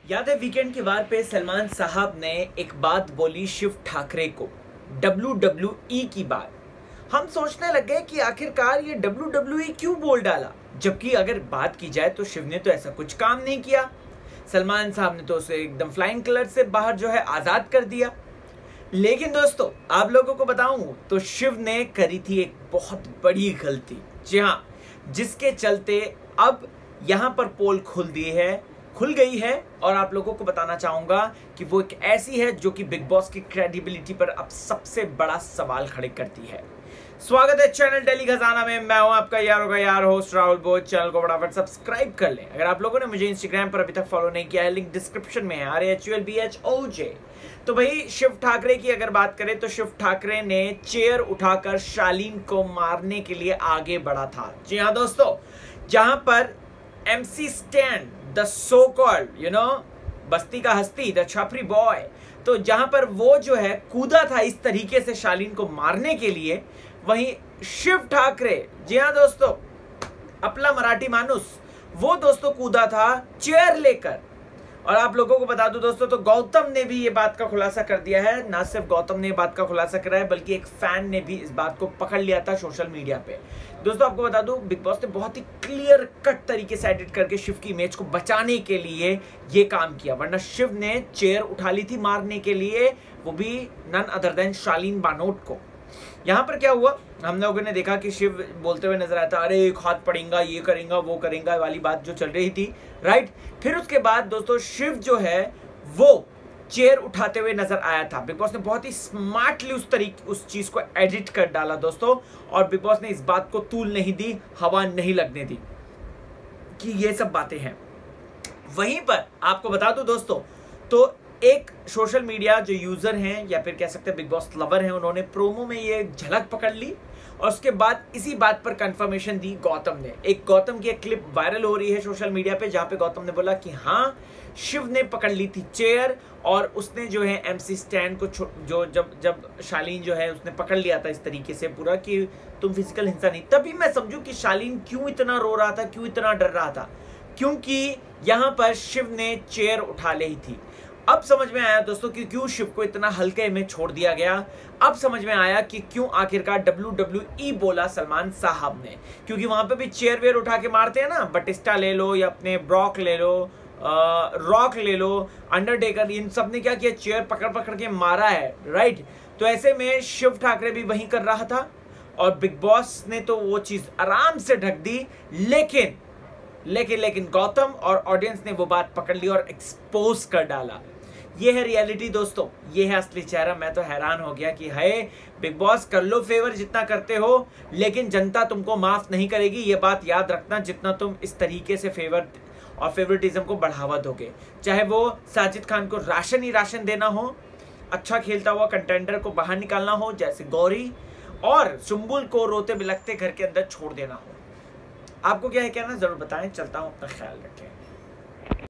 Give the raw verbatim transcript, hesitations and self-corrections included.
याद है वीकेंड के वार पे सलमान साहब ने एक बात बोली शिव ठाकरे को, डब्ल्यू डब्ल्यू ई की बात। हम सोचने लग गए कि आखिरकार ये डब्ल्यू डब्ल्यू ई क्यों बोल डाला, जबकि अगर बात की जाए तो शिव ने तो ऐसा कुछ काम नहीं किया। सलमान साहब ने तो उसे एकदम फ्लाइंग कलर से बाहर जो है आजाद कर दिया। लेकिन दोस्तों आप लोगों को बताऊं तो शिव ने करी थी एक बहुत बड़ी गलती, जी हाँ, जिसके चलते अब यहां पर पोल खुल दी है खुल गई है और आप लोगों को बताना चाहूंगा कि वो एक ऐसी है जो कि बिग बॉस की क्रेडिबिलिटी पर अब सबसे बड़ा सवाल खड़े करती है। स्वागत है चैनल डेली खजाना में। मैं हूं आपका यारों का यार होस्ट राहुल बोध। चैनल को फटाफट सब्सक्राइब कर लें। अगर आप लोगों ने मुझे इंस्टाग्राम पर अभी तक फॉलो नहीं किया है, लिंक डिस्क्रिप्शन में है, R H U L B H O J. तो भाई शिव ठाकरे की अगर बात करें तो शिव ठाकरे ने चेयर उठाकर शालीन को मारने के लिए आगे बढ़ा था। जी हाँ दोस्तों, जहां पर MC Stan the so called you know बस्ती का हस्ती द छपरी बॉय, तो जहां पर वो जो है कूदा था इस तरीके से शालीन को मारने के लिए, वहीं शिव ठाकरे, जी हाँ दोस्तों, अपना मराठी मानुस, वो दोस्तों कूदा था चेयर लेकर। और आप लोगों को बता दूं दोस्तों, तो गौतम ने भी ये बात का खुलासा कर दिया है। ना सिर्फ गौतम ने ये बात का खुलासा करा है, बल्कि एक फैन ने भी इस बात को पकड़ लिया था सोशल मीडिया पे। दोस्तों आपको बता दूं, बिग बॉस ने बहुत ही क्लियर कट तरीके से एडिट करके शिव की इमेज को बचाने के लिए ये काम किया, वरना शिव ने चेयर उठा ली थी मारने के लिए, वो भी none other than Shalin Bhanot को। यहाँ पर क्या हुआ, हम लोगों ने देखा कि शिव बोलते हुए नजर आता, अरे एक हाथ पड़ेगा, ये करेगा, वो करेगा वाली बात जो चल रही थी, राइट। फिर उसके बाद दोस्तों शिव जो है वो चेयर उठाते हुए नजर आया था। बिग बॉस ने बहुत ही स्मार्टली उस तरीके उस चीज को एडिट कर डाला दोस्तों, और बिग बॉस ने इस बात को तूल नहीं दी, हवा नहीं लगने दी कि ये सब बातें हैं। वहीं पर आपको बता दूं दोस्तों, तो एक सोशल मीडिया जो यूजर हैं या फिर कह सकते हैं बिग बॉस लवर हैं, उन्होंने प्रोमो में ये झलक पकड़ ली और उसके बाद इसी बात पर कंफर्मेशन दी गौतम ने। एक गौतम की एक क्लिप वायरल हो रही है सोशल मीडिया पे, जहां पे गौतम ने बोला कि हाँ शिव ने पकड़ ली थी चेयर और उसने जो है एमसी स्टैंड को जो जब जब शालीन जो है उसने पकड़ लिया था इस तरीके से पूरा कि तुम फिजिकल हिंसा नहीं। तभी मैं समझू कि शालीन क्यों इतना रो रहा था, क्यों इतना डर रहा था, क्योंकि यहां पर शिव ने चेयर उठा ली थी। अब समझ में आया दोस्तों कि क्यों शिव को इतना हल्के में छोड़ दिया गया। अब समझ में आया कि क्यों आखिरकार डब्ल्यू डब्ल्यू ई बोला सलमान साहब ने, क्योंकि वहां पे भी चेयर वेयर उठा के मारते हैं ना, बटिस्टा ले लो या अपने ब्रॉक ले लो, रॉक ले लो, अंडरटेकर, इन सब ने क्या किया, चेयर पकड़ पकड़ के मारा है, राइट। तो ऐसे में शिव ठाकरे भी वही कर रहा था और बिग बॉस ने तो वो चीज आराम से ढक दी। लेकिन लेकिन लेकिन गौतम और ऑडियंस ने वो बात पकड़ ली और एक्सपोज कर डाला। ये है रियलिटी दोस्तों, ये है असली चेहरा। मैं तो हैरान हो गया कि है बिग बॉस, कर लो फेवर जितना करते हो, लेकिन जनता तुमको माफ नहीं करेगी, ये बात याद रखना, जितना तुम इस तरीके से फेवर और फेवरेटिज्म को बढ़ावा दोगे। चाहे वो साजिद खान को राशन ही राशन देना हो, अच्छा खेलता हुआ कंटेंडर को बाहर निकालना हो जैसे गौरी, और सुम्बुल को रोते बिलखते घर के अंदर छोड़ देना हो। आपको क्या है कहना, जरूर बताएं। चलता हूं, अपना ख्याल रखें।